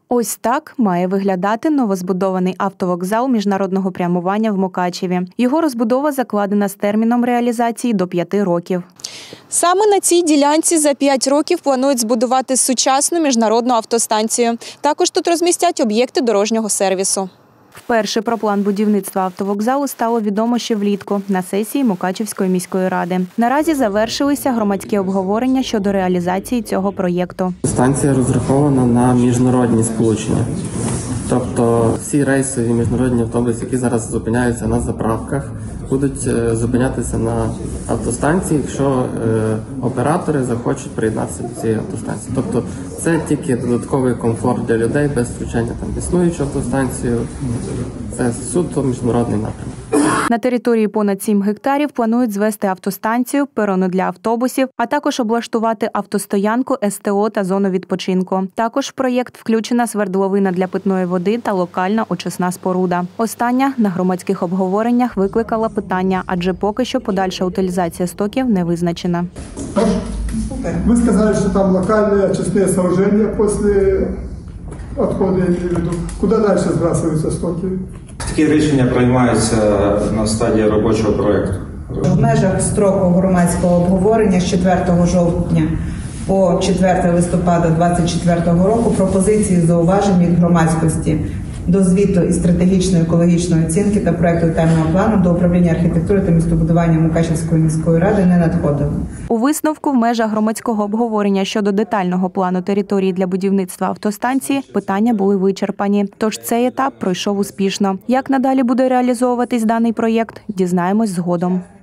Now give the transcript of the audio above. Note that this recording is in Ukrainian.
Ось так має виглядати новозбудований автовокзал міжнародного прямування в Мукачеві. Його розбудова закладена з терміном реалізації до 5 років. Саме на цій ділянці за 5 років планують збудувати сучасну міжнародну автостанцію. Також тут розмістять об'єкти дорожнього сервісу. Вперше про план будівництва автовокзалу стало відомо ще влітку на сесії Мукачевської міської ради. Наразі завершилися громадські обговорення щодо реалізації цього проєкту. Станція розрахована на міжнародні сполучення. Тобто всі рейсові міжнародні автобуси, які зараз зупиняються на заправках, будуть зупинятися на автостанції, якщо оператори захочуть приєднатися до цієї автостанції. Тобто це тільки додатковий комфорт для людей без включення в існуючу автостанцію. Це суто міжнародний напрямок. На території понад 7 гектарів планують звести автостанцію, перони для автобусів, а також облаштувати автостоянку, СТО та зону відпочинку. Також в проєкт включена свердловина для питної води та локальна очисна споруда. Остання на громадських обговореннях викликала питання, адже поки що подальша утилізація стоків не визначена. Вы сказали, что там локальные очистные сооружения после отхода, я имею в виду. Куда дальше сбрасываются стоки? Такі рішення приймаються на стадії робочого проєкту. В межах строку громадського обговорення з 4 жовтня по 4 листопада 2024 року пропозиції зауважень від громадськості до звіту із стратегічної екологічної оцінки та проєкту детального плану до управління архітектури та містобудування Мукачевської міської ради не надходило. У висновку в межах громадського обговорення щодо детального плану території для будівництва автостанції питання були вичерпані. Тож цей етап пройшов успішно. Як надалі буде реалізовуватись даний проєкт, дізнаємось згодом.